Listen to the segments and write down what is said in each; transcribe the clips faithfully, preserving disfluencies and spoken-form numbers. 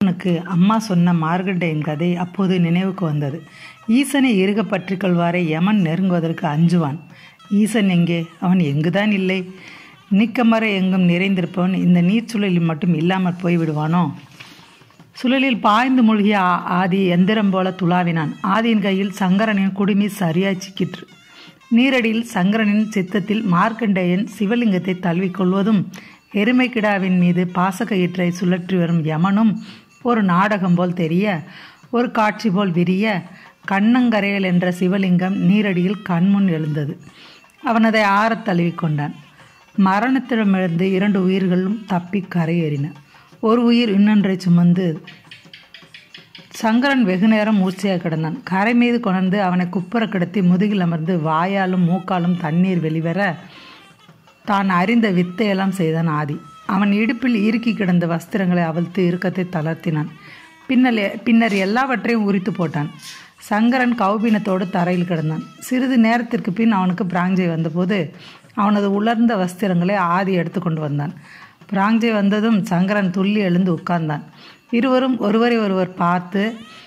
அவனுக்கு அம்மா சொன்ன மார்க்கண்டேயன் கதை அப்போது நினைவுக்கு வந்தது. ஈசனை இறுக பற்றி கொள்வாரை யமன் நெருங்குவதற்கு அஞ்சுவான். ஈசன் எங்கே? அவன் எங்குதான் இல்லை. நீக்கமர எங்கும் நிறைந்திருப்பவன் இந்த நீர் சுழலில் மட்டும் இல்லாமல் போய்விடுவானோ? சுழலில் பாய்ந்து மூழ்கிய ஆதி எந்திரம் போல துளாவினான். ஆதியின் கையில் சங்கரனின் குடுமி சரியாய் சிக்கிற்று. நீரடியில் சங்கரனின் சித்தத்தில் மார்க்கண்டேயன் சிவலிங்கத்தை தழுவிக்கொள்வதும் எருமைக்கிடாவின் மீது பாசக்கயிற்றை சுழற்றி வரும் யமனும் ஒரு நாடகம் போல் தெரிய, ஒரு காட்சி போல் விரிய, கண்ணங்கரையல் என்ற சிவலிங்கம் நீரடியில் கண்முன் எழுந்தது. அவன் அதை ஆறத் தழுவிக்கொண்டான். மரணத்திடமிருந்து இரண்டு உயிர்களும் தப்பி கரையேறின. ஒரு உயிர் இன்னொன்றை சுமந்து சங்கரன் வெகுநேரம் மூர்ச்சையாக கிடந்தான். கரை மீது கொணர்ந்து அவனை குப்புற கிடத்தி முதுகில் அமர்ந்து வாயாலும் மூக்காலும் தண்ணீர் வெளிவர தான் அறிந்த வித்தையெல்லாம் செய்தான் ஆதி. அவன் இடுப்பில் இறுக்கி கிடந்த வஸ்திரங்களை அவிழ்த்து இறுக்கத்தை தளர்த்தினான். பின்னல் பின்னர் எல்லாவற்றையும் உரித்து போட்டான். சங்கரன் கௌபீனத்தோடு தரையில் கிடந்தான். சிறிது நேரத்திற்கு பின் அவனுக்கு பிராஞ்சை வந்தபோது அவனது உலர்ந்த வஸ்திரங்களை ஆதி எடுத்து கொண்டு வந்தான். பிராஞ்சை வந்ததும் சங்கரன் துள்ளி எழுந்து உட்கார்ந்தான். இருவரும் ஒருவரை ஒருவர் பார்த்து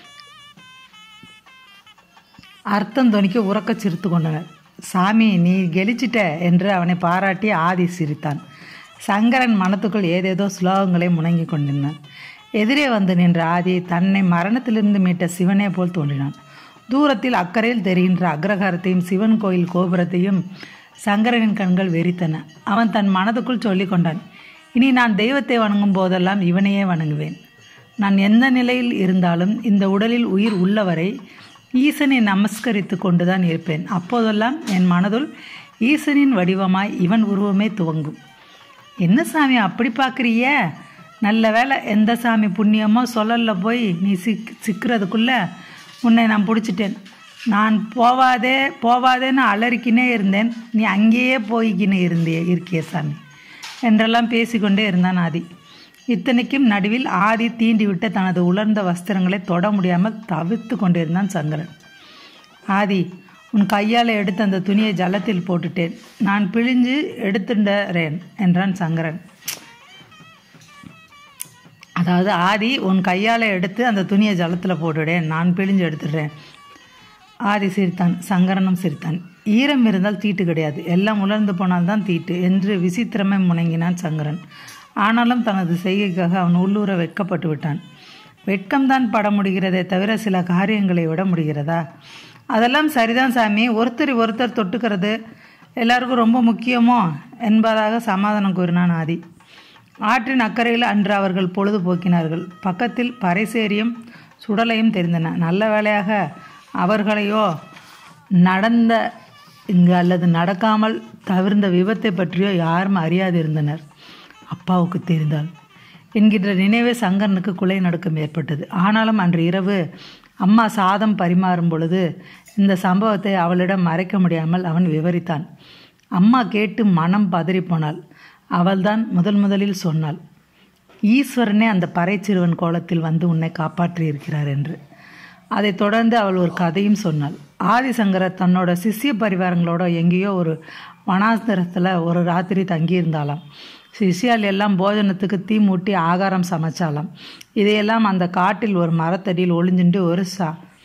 அர்த்தம் தொனிக்க உறக்க சிரித்து கொண்டனர். சாமி, நீ கெலிச்சிட்ட என்று அவனை பாராட்டி ஆதி சிரித்தான். சங்கரன் மனத்துக்குள் ஏதேதோ ஸ்லோகங்களை முணங்கி கொண்டிருந்தான். எதிரே வந்து நின்ற ஆதி தன்னை மரணத்திலிருந்து மீட்ட சிவனே போல் தோன்றினான். தூரத்தில் அக்கறையில் தெரிகின்ற அக்ரஹாரத்தையும் சிவன் கோயில் கோபுரத்தையும் சங்கரனின் கண்கள் வெறித்தன. அவன் தன் மனதுக்குள் சொல்லி கொண்டான், இனி நான் தெய்வத்தை வணங்கும் போதெல்லாம் இவனையே வணங்குவேன். நான் எந்த நிலையில் இருந்தாலும் இந்த உடலில் உயிர் உள்ளவரை ஈசனை நமஸ்கரித்து கொண்டுதான் இருப்பேன். அப்போதெல்லாம் என் மனதுள் ஈசனின் வடிவமாய் இவன் உருவமே துவங்கும். என்ன சாமி அப்படி பார்க்குறிய? நல்ல வேலை, எந்த சாமி புண்ணியமோ சொல்லல போய் நீ சிக் சிக்கிறதுக்குள்ளே உன்னை நான் பிடிச்சிட்டேன். நான் போவாதே போவாதேன்னு அலறிக்கினே இருந்தேன், நீ அங்கேயே போய்கின்னு இருந்தே இருக்கிய சாமி என்றெல்லாம் பேசிக்கொண்டே இருந்தான் ஆதி. இத்தனைக்கும் நடுவில் ஆதி தீண்டிவிட்ட தனது உலர்ந்த வஸ்திரங்களை தொட முடியாமல் தவித்து கொண்டிருந்தான் சங்கரன். ஆதி, உன் கையால் எடுத்து அந்த துணியை ஜலத்தில் போட்டுட்டேன், நான் பிழிஞ்சு எடுத்துட்டேன் என்றான் சங்கரன். அதாவது ஆதி, உன் கையால் எடுத்து அந்த துணியை ஜலத்தில் போட்டுடேன், நான் பிழிஞ்சு எடுத்துடுறேன். ஆதி சிரித்தான். சங்கரனும் சிரித்தான். ஈரம் இருந்தால் தீட்டு கிடையாது, எல்லாம் உலர்ந்து போனால்தான் தீட்டு என்று விசித்திரமே முணங்கினான் சங்கரன். ஆனாலும் தனது செய்கைக்காக அவன் உள்ளூர வெட்கப்பட்டு விட்டான். வெட்கம்தான் பட முடிகிறதே தவிர சில காரியங்களை விட முடிகிறதா? அதெல்லாம் சரிதான் சாமி, ஒருத்தர் ஒருத்தர் தொட்டுக்கிறது எல்லாருக்கும் ரொம்ப முக்கியமோ என்பதாக சமாதானம் கூறினான் ஆதி. ஆற்றின் அக்கறையில் அன்று அவர்கள் பொழுது போக்கினார்கள். பக்கத்தில் பறைசேரியும் சுடலையும் தெரிந்தன. நல்ல வேளையாக அவர்களையோ நடந்த இங்கு அல்லது நடக்காமல் தவிர்ந்த விபத்தை பற்றியோ யாரும் அறியாதிருந்தனர். அப்பாவுக்கு தெரிந்தால் என்கின்ற நினைவே சங்கரனுக்கு குலை நடுக்கம் ஏற்பட்டது. ஆனாலும் அன்று இரவு அம்மா சாதம் பரிமாறும் பொழுது இந்த சம்பவத்தை அவளிடம் மறைக்க முடியாமல் அவன் விவரித்தான். அம்மா கேட்டு மனம் பதறிப்போனாள். அவள்தான் முதல் முதலில் சொன்னாள், ஈஸ்வரனே அந்த பறை சிறுவன் கோலத்தில் வந்து உன்னை காப்பாற்றி இருக்கிறார் என்று. அதைத் தொடர்ந்து அவள் ஒரு கதையும் சொன்னாள். ஆதிசங்கரர் தன்னோட சிஷ்ய பரிவாரங்களோட எங்கேயோ ஒரு வனாந்தரத்தில் ஒரு ராத்திரி தங்கியிருந்தாலாம். சிஷ்யால் எல்லாம் போஜனத்துக்கு தீ மூட்டி ஆகாரம் சமைச்சாலாம். இதையெல்லாம் அந்த காட்டில் ஒரு மரத்தடியில் ஒளிஞ்சுண்டு ஒரு சா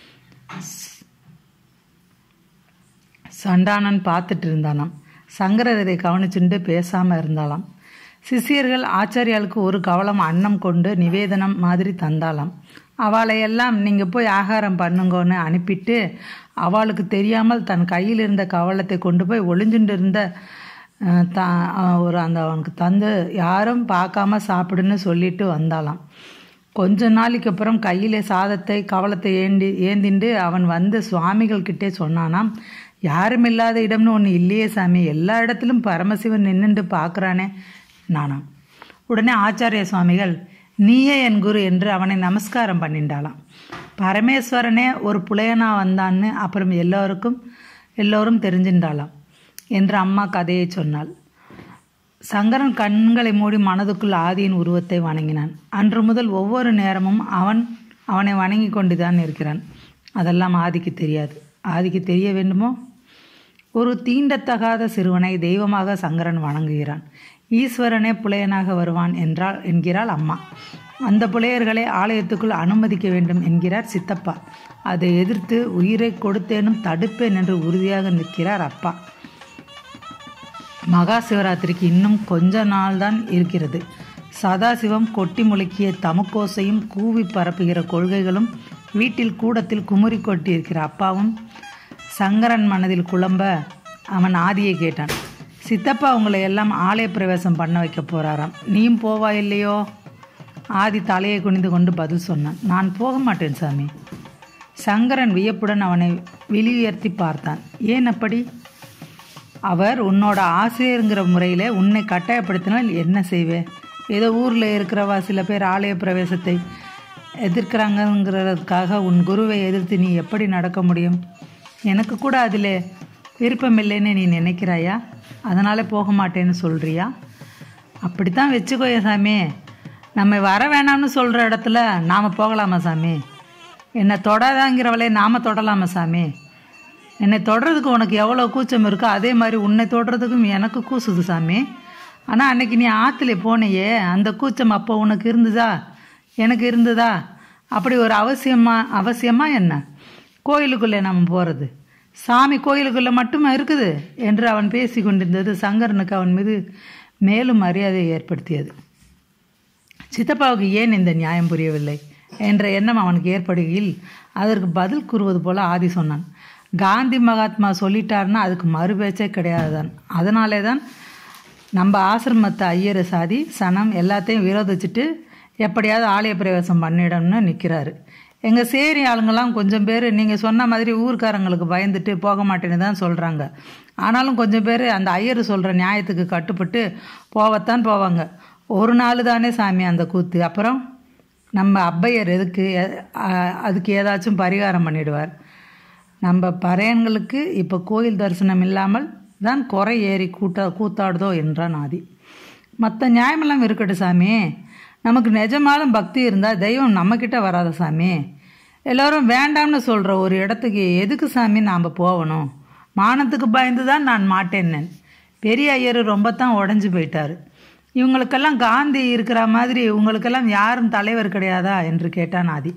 சண்டானன் பார்த்துட்டு இருந்தானாம். சங்கரர் இதை கவனிச்சுண்டு பேசாமல் இருந்தாலாம். சிஷியர்கள் ஆச்சாரியாளுக்கு ஒரு கவலம் அன்னம் கொண்டு நிவேதனம் மாதிரி தந்தாலாம். அவளையெல்லாம் நீங்கள் போய் ஆகாரம் பண்ணுங்கன்னு அனுப்பிட்டு அவளுக்கு தெரியாமல் தன் கையில் இருந்த கவலத்தை கொண்டு போய் ஒளிஞ்சுட்டு இருந்த த ஒரு அந்த அவனுக்கு தந்து யாரும் பார்க்காம சாப்பிடுன்னு சொல்லிட்டு வந்தாலாம். கொஞ்ச நாளைக்கு அப்புறம் கையிலே சாதத்தை கவலத்தை ஏந்தி ஏந்திண்டு அவன் வந்து சுவாமிகள் கிட்டே சொன்னானாம், யாரும் இல்லாத இடம்னு ஒன்று இல்லையே சாமி, எல்லா இடத்திலும் பரமசிவன் நின்றுண்டு பார்க்குறானே நானாம். உடனே ஆச்சாரிய சுவாமிகள், நீயே என் குரு என்று அவனை நமஸ்காரம் பண்ணிண்டாளாம். பரமேஸ்வரனே ஒரு புலையனா வந்தான்னு அப்புறம் எல்லோருக்கும் எல்லோரும் தெரிஞ்சின்றாளாம் என்று அம்மா கதையை சொன்னாள். சங்கரன் கண்களை மூடி மனதுக்குள் ஆதியின் உருவத்தை வணங்கினான். அன்று முதல் ஒவ்வொரு நேரமும் அவன் அவனை வணங்கி கொண்டுதான் இருக்கிறான். அதெல்லாம் ஆதிக்கு தெரியாது. ஆதிக்கு தெரிய வேண்டுமோ? ஒரு தீண்டத்தகாத சிறுவனை தெய்வமாக சங்கரன் வணங்குகிறான். ஈஸ்வரனே புலையனாக வருவான் என்றால் என்கிறாள் அம்மா. அந்த புலையர்களை ஆலயத்துக்குள் அனுமதிக்க வேண்டும் என்கிறார் சித்தப்பா. அதை எதிர்த்து உயிரை கொடுத்தேனும் தடுப்பேன் என்று உறுதியாக நிற்கிறார் அப்பா. மகா சிவராத்திரிக்கு இன்னும் கொஞ்ச நாள்தான் இருக்கிறது. சதாசிவம் கொட்டி முழக்கிய தமுக்கோசையும் கூவி பரப்புகிற கொள்கைகளும் வீட்டில் கூடத்தில் குமுறி கொட்டியிருக்கிற அப்பாவும் சங்கரன் மனதில் குழம்ப அவன் ஆதியை கேட்டான். சித்தப்பா உங்களை எல்லாம் ஆலய பிரவேசம் பண்ண வைக்க போறாராம், நீயும் போவா இல்லையோ? ஆதி தலையை குனிந்து கொண்டு பதில் சொன்னான். நான் போக மாட்டேன் சாமி. சங்கரன் வியப்புடன் அவனை வெளியுயர்த்தி பார்த்தான். ஏன் அப்படி? அவர் உன்னோட ஆசிரியருங்கிற முறையில் உன்னை கட்டாயப்படுத்தினால் என்ன செய்வே? ஏதோ ஊரில் இருக்கிறவா சில பேர் ஆலய பிரவேசத்தை எதிர்க்கிறாங்கிறதுக்காக உன் குருவை எதிர்த்து நீ எப்படி நடக்க முடியும்? எனக்கு கூட அதில் விருப்பமில்லைன்னு நீ நினைக்கிறாயா? அதனால் போக மாட்டேன்னு சொல்கிறியா? அப்படித்தான் வச்சுக்கோய சாமி. நம்ம வர வேணாம்னு சொல்கிற இடத்துல நாம் போகலாமா சாமி? என்னை தொடாதாங்கிறவளே நாம் தொடலாமா சாமி? என்னை தொடுறதுக்கு உனக்கு எவ்வளோ கூச்சம் இருக்கோ அதே மாதிரி உன்னை தொடுறதுக்கும் எனக்கு கூசுது சாமி. ஆனால் அன்னைக்கு நீ ஆற்றுல போனையே, அந்த கூச்சம் அப்போ உனக்கு இருந்ததா எனக்கு இருந்ததா? அப்படி ஒரு அவசியமா அவசியமா என்ன கோயிலுக்குள்ளே நம்ம போகிறது? சாமி கோயிலுக்குள்ளே மட்டுமா இருக்குது என்று அவன் பேசி கொண்டிருந்தது சங்கரனுக்கு அவன் மீது மேலும் மரியாதையை ஏற்படுத்தியது. சித்தப்பாவுக்கு ஏன் இந்த நியாயம் புரியவில்லை என்ற எண்ணம் அவனுக்கு ஏற்படுகையில் அதற்கு பதில் கூறுவது போல ஆதி சொன்னான். காந்தி மகாத்மா சொல்லிட்டாருன்னா அதுக்கு மறுபேச்சே கிடையாது தான். அதனாலே தான் நம்ம ஆசிரமத்தை ஐயர் சாதி சனம் எல்லாத்தையும் விரோதிச்சுட்டு எப்படியாவது ஆலய பிரவேசம் பண்ணிடணும்னு நிற்கிறாரு. எங்கள் சேரி ஆளுங்கெல்லாம் கொஞ்சம் பேர் நீங்கள் சொன்ன மாதிரி ஊர்க்காரங்களுக்கு பயந்துட்டு போக மாட்டேன்னு தான் சொல்கிறாங்க. ஆனாலும் கொஞ்சம் பேர் அந்த ஐயர் சொல்கிற நியாயத்துக்கு கட்டுப்பட்டு போவத்தான் போவாங்க. ஒரு நாள் தானே சாமி அந்த கூத்து, அப்புறம் நம்ம அப்பையர் எதுக்கு அதுக்கு ஏதாச்சும் பரிகாரம் பண்ணிடுவார். நம்ம பறையன்களுக்கு இப்போ கோயில் தரிசனம் இல்லாமல் தான் குறை ஏறி கூட்டா கூத்தாடுதோ என்றான் ஆதி. மற்ற நியாயமெல்லாம் இருக்கட்டும் சாமி, நமக்கு நிஜமாலும் பக்தி இருந்தால் தெய்வம் நம்மக்கிட்ட வராத சாமி. எல்லோரும் வேண்டாம்னு சொல்கிற ஒரு இடத்துக்கு எதுக்கு சாமி நாம் போகணும்? மானத்துக்கு பயந்து தான் நான் மாட்டேன்னு. பெரிய ஐயர் ரொம்ப தான் உடஞ்சி போயிட்டார். இவங்களுக்கெல்லாம் காந்தி இருக்கிற மாதிரி இவங்களுக்கெல்லாம் யாரும் தலைவர் கிடையாதா என்று கேட்டான் ஆதி.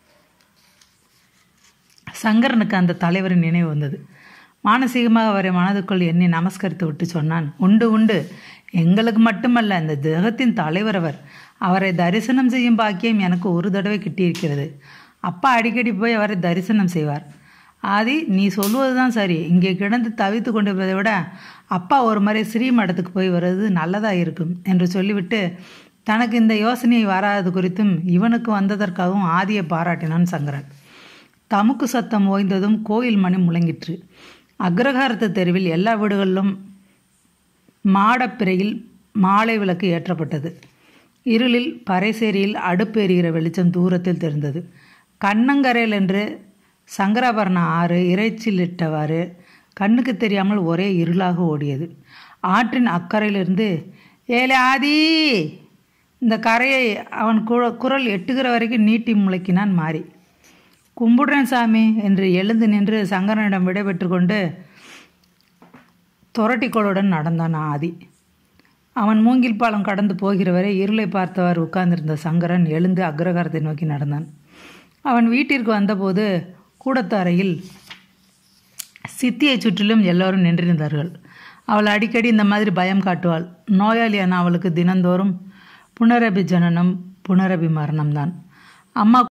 சங்கரனுக்கு அந்த தலைவரின் நினைவு வந்தது. மானசீகமாக அவரை மனதுக்குள் எண்ணி நமஸ்கரித்து விட்டு சொன்னான். உண்டு உண்டு, எங்களுக்கு மட்டுமல்ல, இந்த ஜெகத்தின் தலைவர் அவர். அவரை தரிசனம் செய்யும் பாக்கியம் எனக்கு ஒரு தடவை கிட்டியிருக்கிறது. அப்பா அடிக்கடி போய் அவரை தரிசனம் செய்வார். ஆதி, நீ சொல்லுவது தான் சரி. இங்கே கிடந்து தவித்து கொண்டிருப்பதை விட அப்பா ஒரு முறை ஸ்ரீமடத்துக்கு போய் வர்றது நல்லதாக இருக்கும் என்று சொல்லிவிட்டு தனக்கு இந்த யோசனை வராது குறித்தும் இவனுக்கு வந்ததற்காகவும் ஆதியை பாராட்டினான் சங்கரன். தமுக்கு சத்தம் ஓய்ந்ததும் கோயில் மணி முழங்கிற்று. அக்ரஹாரத்து தெருவில் எல்லா வீடுகளிலும் மாடப்பிறையில் மாலை விளக்கு ஏற்றப்பட்டது. இருளில் பறைசேரியில் அடுப்பு எரிகிற வெளிச்சம் தூரத்தில் தெரிந்தது. கண்ணங்கரையில் என்று சங்கராபரண ஆறு இறைச்சிலிட்டவாறு கண்ணுக்கு தெரியாமல் ஒரே இருளாக ஓடியது. ஆற்றின் அக்கறையிலிருந்து ஏலே ஆதி, இந்த கரையை அவன் குரல் எட்டுகிற வரைக்கும் நீட்டி முழக்கினான் மாறி. கும்பிடுறேன் சாமி என்று எழுந்து நின்று சங்கரனிடம் விடைபெற்று கொண்டு தொரட்டிக்கோளுடன் நடந்தான் ஆதி. அவன் மூங்கில் பாலம் கடந்து போகிற வரை இருளை பார்த்தவர் உட்கார்ந்திருந்த சங்கரன் எழுந்து அக்ரஹாரத்தை நோக்கி நடந்தான். அவன் வீட்டிற்கு வந்தபோது கூடத்து அறையில் சித்தியை சுற்றிலும் எல்லோரும் நின்றிருந்தார்கள். அவள் அடிக்கடி இந்த மாதிரி பயம் காட்டுவாள். நோயாளியான அவளுக்கு தினந்தோறும் புனரபி ஜனனம் புனரபி மரணம்தான். அம்மா